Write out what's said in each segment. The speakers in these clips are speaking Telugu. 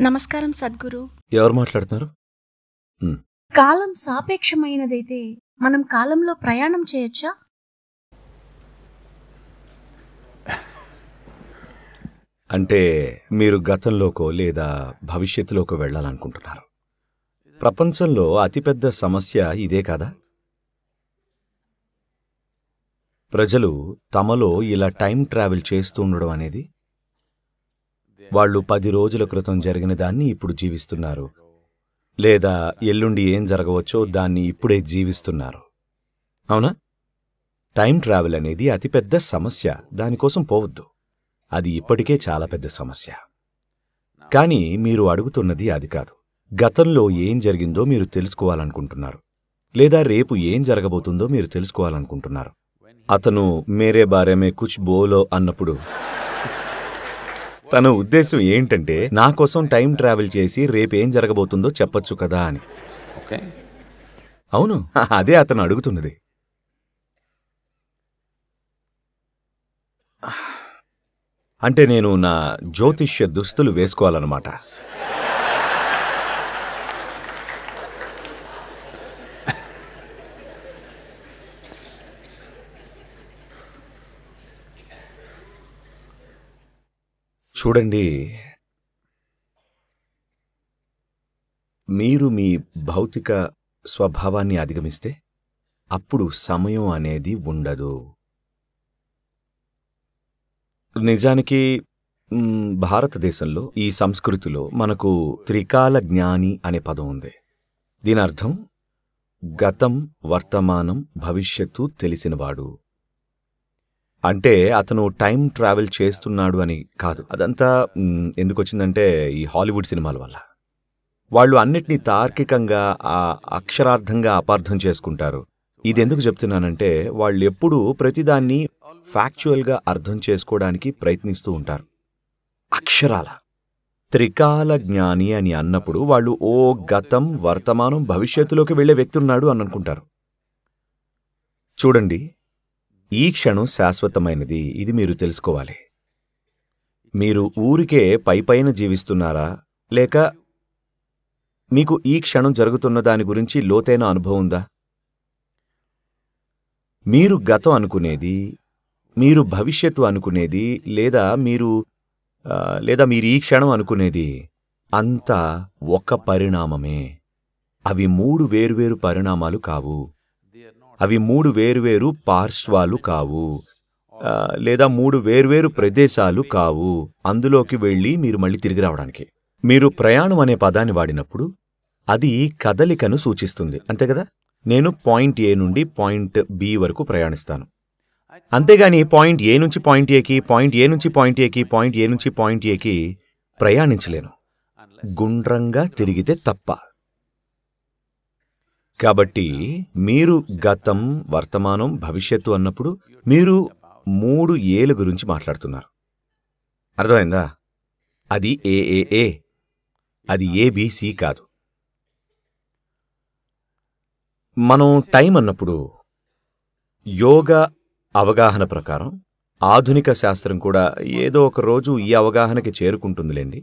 నమస్కారం సద్గురు. ఎవరు మాట్లాడుతున్నారు? కాలం సాపేక్షమైనదైతే మనం కాలంలో ప్రయాణం చేయొచ్చా? అంటే మీరు గతంలోకో లేదా భవిష్యత్తులోకో వెళ్ళాలనుకుంటున్నారు. ప్రపంచంలో అతిపెద్ద సమస్య ఇదే కాదా? ప్రజలు తమలో ఇలా టైం ట్రావెల్ చేస్తూ ఉండడం అనేది. వాళ్ళు 10 రోజుల క్రితం జరిగిన దాన్ని ఇప్పుడు జీవిస్తున్నారు, లేదా ఎల్లుండి ఏం జరగవచ్చో దాన్ని ఇప్పుడే జీవిస్తున్నారు. అవునా? టైం ట్రావెల్ అనేది అతిపెద్ద సమస్య. దానికోసం పోవద్దు. అది ఇప్పటికే చాలా పెద్ద సమస్య. కానీ మీరు అడుగుతున్నది అది కాదు. గతంలో ఏం జరిగిందో మీరు తెలుసుకోవాలనుకుంటున్నారు, లేదా రేపు ఏం జరగబోతుందో మీరు తెలుసుకోవాలనుకుంటున్నారు. అతను మేరే బారేమే కుచ్ బోలో అన్నప్పుడు తన ఉద్దేశం ఏంటంటే, నా కోసం టైం ట్రావెల్ చేసి రేపేం జరగబోతుందో చెప్పొచ్చు కదా అని. అవును, అదే అతను అడుగుతున్నది. అంటే నేను నా జ్యోతిష్య దుస్తులు వేసుకోవాలన్నమాట. చూడండి, మీరు మీ భౌతిక స్వభావాన్ని అధిగమిస్తే అప్పుడు సమయం అనేది ఉండదు. నిజానికి భారతదేశంలో ఈ సంస్కృతిలో మనకు త్రికాల జ్ఞాని అనే పదం ఉంది. దీని అర్థం గతం, వర్తమానం, భవిష్యత్తు తెలిసినవాడు. అంటే అతను టైం ట్రావెల్ చేస్తున్నాడు అని కాదు. అదంతా ఎందుకొచ్చిందంటే ఈ హాలీవుడ్ సినిమాల వల్ల. వాళ్ళు అన్నిటినీ తార్కికంగా, అక్షరార్థంగా అపార్థం చేసుకుంటారు. ఇదెందుకు చెప్తున్నానంటే, వాళ్ళు ఎప్పుడూ ప్రతిదాన్ని ఫ్యాక్చువల్గా అర్థం చేసుకోవడానికి ప్రయత్నిస్తూ ఉంటారు. అక్షరాల త్రికాల జ్ఞాని అని అన్నప్పుడు వాళ్ళు ఓ గతం, వర్తమానం, భవిష్యత్తులోకి వెళ్లే వ్యక్తి ఉన్నాడు అని అనుకుంటారు. చూడండి, ఈ క్షణం శాశ్వతమైనది. ఇది మీరు తెలుసుకోవాలి. మీరు ఊరికే పైపైన జీవిస్తున్నారా, లేక మీకు ఈ క్షణం జరుగుతున్న దాని గురించి లోతైన అనుభవం ఉందా? మీరు గతం అనుకునేది, మీరు భవిష్యత్తు అనుకునేది, లేదా మీరు ఈ క్షణం అనుకునేది అంతా ఒక పరిణామమే. అవి 3 వేర్వేరు పరిణామాలు కావు. అవి 3 వేర్వేరు పార్శ్వాలు కావు, లేదా 3 వేర్వేరు ప్రదేశాలు కావు. అందులోకి వెళ్ళి మీరు మళ్ళీ తిరిగి రావడానికి. మీరు ప్రయాణం అనే పదాన్ని వాడినప్పుడు అది కదలికను సూచిస్తుంది, అంతే కదా? నేను పాయింట్ ఏ నుండి పాయింట్ బి వరకు ప్రయాణిస్తాను. అంతేగాని పాయింట్ ఏ నుంచి పాయింట్ ఏకి, పాయింట్ ఏ నుంచి పాయింట్ ఏకి, పాయింట్ ఏ నుంచి పాయింట్ ఏకి ప్రయాణించలేను, గుండ్రంగా తిరిగితే తప్ప. కాబట్టి మీరు గతం, వర్తమానం, భవిష్యత్తు అన్నప్పుడు మీరు 3 ఏల గురించి మాట్లాడుతున్నారు. అర్థమైందా? అది ఏఏఏ, అది ఏబిసి కాదు. మనం టైం అన్నప్పుడు యోగా అవగాహన ప్రకారం, ఆధునిక శాస్త్రం కూడా ఏదో ఒక రోజు ఈ అవగాహనకి చేరుకుంటుందిలేండి.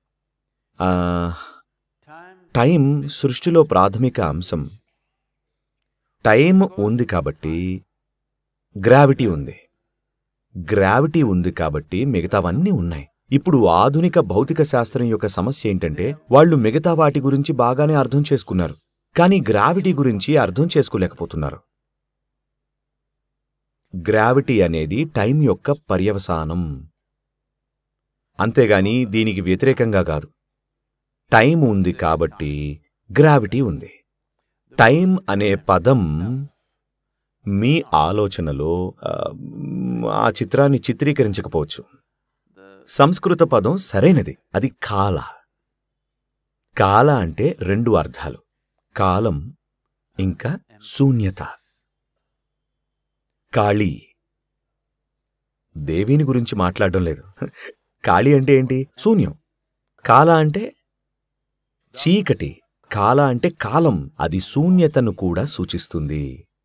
టైం సృష్టిలో ప్రాథమిక అంశం. టైం ఉంది కాబట్టి గ్రావిటీ ఉంది. గ్రావిటీ ఉంది కాబట్టి మిగతావన్నీ ఉన్నాయి. ఇప్పుడు ఆధునిక భౌతిక శాస్త్రం యొక్క సమస్య ఏంటంటే, వాళ్ళు మిగతా వాటి గురించి బాగానే అర్థం చేసుకున్నారు, కానీ గ్రావిటీ గురించి అర్థం చేసుకోలేకపోతున్నారు. గ్రావిటీ అనేది టైం యొక్క పర్యవసానం, అంతేగాని దీనికి వ్యతిరేకంగా కాదు. టైం ఉంది కాబట్టి గ్రావిటీ ఉంది. టైం అనే పదం మీ ఆలోచనలో ఆ చిత్రాన్ని చిత్రీకరించకపోవచ్చు. సంస్కృత పదం సరైనది, అది కాల. కాల అంటే 2 అర్థాలు, కాలం ఇంకా శూన్యత. కాళీ, దేవిని గురించి మాట్లాడడం లేదు. కాళీ అంటే ఏంటి? శూన్యం. కాల అంటే చీకటి. కాల అంటే కాలం, అది శూన్యతను కూడా సూచిస్తుంది.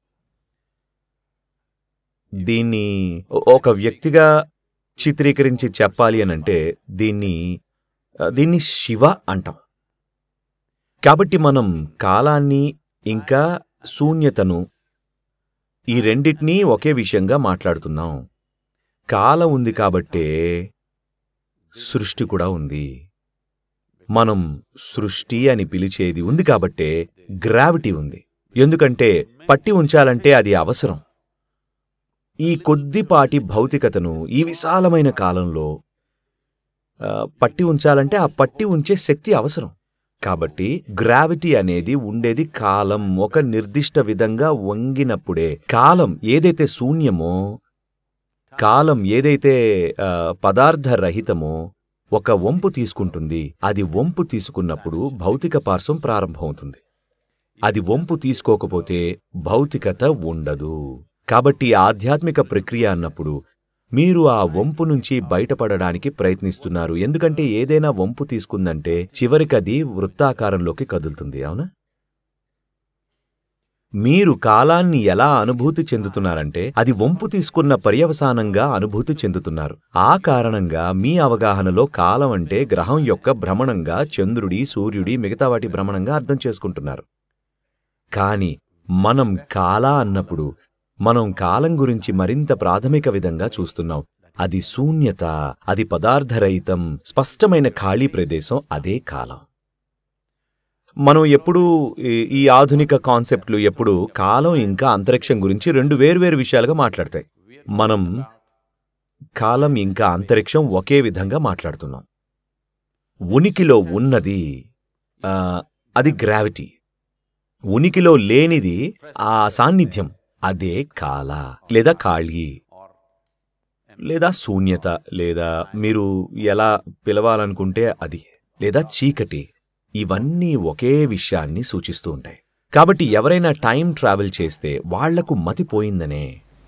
దీన్ని ఒక వ్యక్తిగా చిత్రీకరించి చెప్పాలి అనంటే దీన్ని దీన్ని శివ అంటాం. కాబట్టి మనం కాలాన్ని ఇంకా శూన్యతను ఈ రెండిటినీ ఒకే విషయంగా మాట్లాడుతున్నాం. కాలం ఉంది కాబట్టే సృష్టి కూడా ఉంది. మనం సృష్టి అని పిలిచేది ఉంది కాబట్టే గ్రావిటీ ఉంది. ఎందుకంటే పట్టి ఉంచాలంటే అది అవసరం. ఈ కొద్దిపాటి భౌతికతను ఈ విశాలమైన కాలంలో పట్టి ఉంచాలంటే ఆ పట్టి ఉంచే శక్తి అవసరం. కాబట్టి గ్రావిటీ అనేది ఉండేది కాలం ఒక నిర్దిష్ట విధంగా వంగినప్పుడే. కాలం ఏదైతే శూన్యమో, కాలం ఏదైతే పదార్థరహితమో ఒక వంపు తీసుకుంటుంది. అది వంపు తీసుకున్నప్పుడు భౌతిక పార్శ్వం ప్రారంభమవుతుంది. అది వంపు తీసుకోకపోతే భౌతికత ఉండదు. కాబట్టి ఆధ్యాత్మిక ప్రక్రియ అన్నప్పుడు మీరు ఆ వంపు నుంచి బయటపడడానికి ప్రయత్నిస్తున్నారు. ఎందుకంటే ఏదైనా వంపు తీసుకుందంటే చివరికది వృత్తాకారంలోకి కదులుతుంది. అవునా? మీరు కాలాన్ని ఎలా అనుభూతి చెందుతున్నారంటే అది వంపు తీసుకున్న పర్యవసానంగా అనుభూతి చెందుతున్నారు. ఆ కారణంగా మీ అవగాహనలో కాలం అంటే గ్రహం యొక్క భ్రమణంగా, చంద్రుడి, సూర్యుడి, మిగతా వాటి భ్రమణంగా అర్థం చేసుకుంటున్నారు. కాని మనం కాలా అన్నప్పుడు మనం కాలం గురించి మరింత ప్రాథమిక విధంగా చూస్తున్నాం. అది శూన్యత, అది పదార్థరహితం, స్పష్టమైన ఖాళీ ప్రదేశం, అదే కాలం. మనం ఎప్పుడూ ఈ ఆధునిక కాన్సెప్ట్లు ఎప్పుడూ కాలం ఇంకా అంతరిక్షం గురించి రెండు వేర్వేరు విషయాలుగా మాట్లాడతాయి. మనం కాలం ఇంకా అంతరిక్షం ఒకే విధంగా మాట్లాడుతున్నాం. ఉనికిలో ఉన్నది అది గ్రావిటీ, ఉనికిలో లేనిది ఆ సాన్నిధ్యం, అదే కాల లేదా ఖాళీ లేదా శూన్యత, లేదా మీరు ఎలా పిలవాలనుకుంటే అది, లేదా చీకటి. ఇవన్నీ ఒకే విషయాన్ని సూచిస్తూ ఉంటాయి. కాబట్టి ఎవరైనా టైం ట్రావెల్ చేస్తే వాళ్లకు మతిపోయిందనే.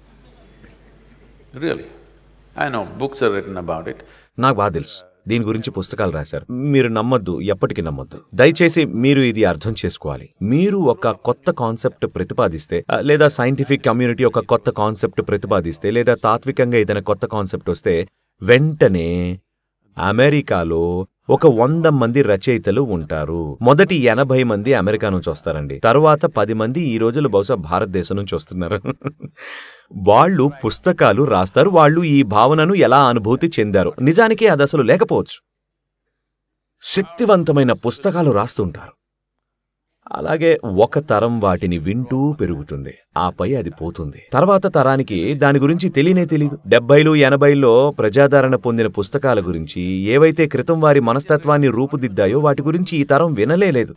నాకు బాగా తెలుసు, దీని గురించి పుస్తకాలు రాశారు. మీరు నమ్మొద్దు, ఎప్పటికీ నమ్మొద్దు. దయచేసి మీరు ఇది అర్థం చేసుకోవాలి. మీరు ఒక కొత్త కాన్సెప్ట్ ప్రతిపాదిస్తే, లేదా సైంటిఫిక్ కమ్యూనిటీ ఒక కొత్త కాన్సెప్ట్ ప్రతిపాదిస్తే, లేదా తాత్వికంగా ఏదైనా కొత్త కాన్సెప్ట్ వస్తే వెంటనే అమెరికాలో ఒక 100 మంది రచయితలు ఉంటారు. మొదటి 80 మంది అమెరికా నుంచి వస్తారండి. తరువాత 10 మంది ఈ రోజులు బహుశా భారతదేశం నుంచి వస్తున్నారు. వాళ్ళు పుస్తకాలు రాస్తారు. వాళ్ళు ఈ భావనను ఎలా అనుభూతి చెందారు. నిజానికి అది అసలు లేకపోవచ్చు. శక్తివంతమైన పుస్తకాలు రాస్తుంటారు. అలాగే ఒక తరం వాటిని వింటూ పెరుగుతుంది. ఆపై అది పోతుంది. తర్వాత తరానికి దాని గురించి తెలియనే తెలీదు. 70లు 80ల్లో ప్రజాదరణ పొందిన పుస్తకాల గురించి, ఏవైతే క్రితం వారి మనస్తత్వాన్ని రూపుదిద్దాయో వాటి గురించి ఈ తరం వినలేదు.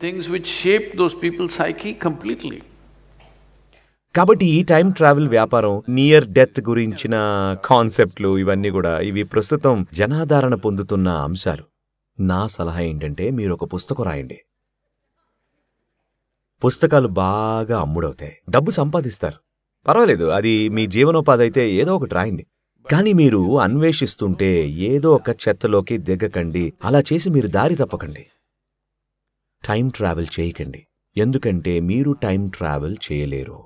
కాబట్టి ఈ టైం ట్రావెల్ వ్యాపారం, నియర్ డెత్ గురించిన కాన్సెప్ట్లు, ఇవన్నీ కూడా ఇవి ప్రస్తుతం జనాదరణ పొందుతున్న అంశాలు. నా సలహా ఏంటంటే మీరు ఒక పుస్తకం రాయండి. పుస్తకాలు బాగా అమ్ముడవుతాయి, డబ్బు సంపాదిస్తారు. పర్వాలేదు, అది మీ జీవనోపాధి అయితే ఏదో ఒకటి రాయండి. కానీ మీరు అన్వేషిస్తుంటే ఏదో ఒక చెత్తలోకి దిగకండి. అలా చేసి మీరు దారి తప్పకండి. టైం ట్రావెల్ చేయకండి. ఎందుకంటే మీరు టైం ట్రావెల్ చేయలేరు.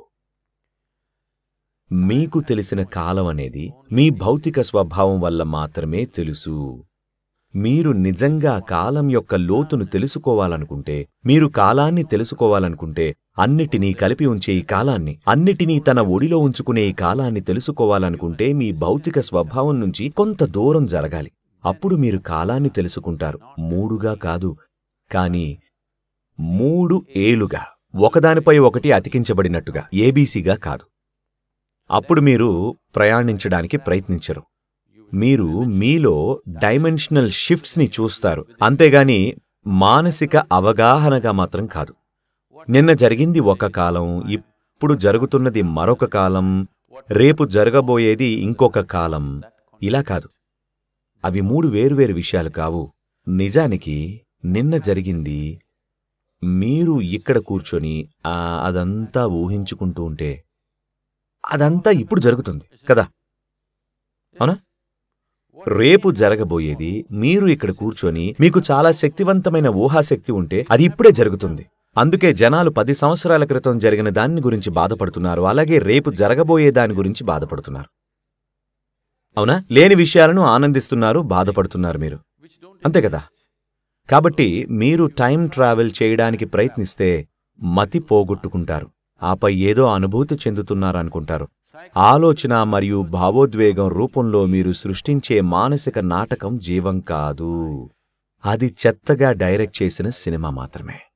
మీకు తెలిసిన కాలం అనేది మీ భౌతిక స్వభావం వల్ల మాత్రమే తెలుసు. మీరు నిజంగా కాలం యొక్క లోతును తెలుసుకోవాలనుకుంటే, మీరు కాలాన్ని తెలుసుకోవాలనుకుంటే, అన్నిటినీ కలిపి ఉంచే ఈ కాలాన్ని, అన్నిటినీ తన ఒడిలో ఉంచుకునే ఈ కాలాన్ని తెలుసుకోవాలనుకుంటే మీ భౌతిక స్వభావం నుంచి కొంత దూరం జరగాలి. అప్పుడు మీరు కాలాన్ని తెలుసుకుంటారు. 3గా కాదు, కానీ 3 ఏలుగా, ఒకదానిపై ఒకటి అతికించబడినట్టుగా, ఏబీసీగా కాదు. అప్పుడు మీరు ప్రయాణించడానికి ప్రయత్నించరు. మీరు మీలో డైమెన్షనల్ షిఫ్ట్స్ని చూస్తారు, అంతేగాని మానసిక అవగాహనగా మాత్రం కాదు. నిన్న జరిగింది ఒక కాలం, ఇప్పుడు జరుగుతున్నది మరొక కాలం, రేపు జరగబోయేది ఇంకొక కాలం. ఇలా కాదు. అవి 3 వేరువేరు విషయాలు కావు. నిజానికి నిన్న జరిగింది మీరు ఇక్కడ కూర్చొని అదంతా ఊహించుకుంటూ ఉంటే అదంతా ఇప్పుడు జరుగుతుంది కదా, అవునా? రేపు జరగబోయేది మీరు ఇక్కడ కూర్చొని మీకు చాలా శక్తివంతమైన ఊహాశక్తి ఉంటే అది ఇప్పుడే జరుగుతుంది. అందుకే జనాలు 10 సంవత్సరాల క్రితం జరిగిన దాని గురించి బాధపడుతున్నారు, అలాగే రేపు జరగబోయే దాని గురించి బాధపడుతున్నారు. అవునా? లేని విషయాలను ఆనందిస్తున్నారు, బాధపడుతున్నారు మీరు, అంతే కదా? కాబట్టి మీరు టైం ట్రావెల్ చేయడానికి ప్రయత్నిస్తే మతి పోగొట్టుకుంటారు. ఆపై ఏదో అనుభూతి చెందుతున్నారనుకుంటారు. ఆలోచన మరియు భావోద్వేగం రూపంలో మీరు సృష్టించే మానసిక నాటకం జీవం కాదు. అది చెత్తగా డైరెక్ట్ చేసిన సినిమా మాత్రమే.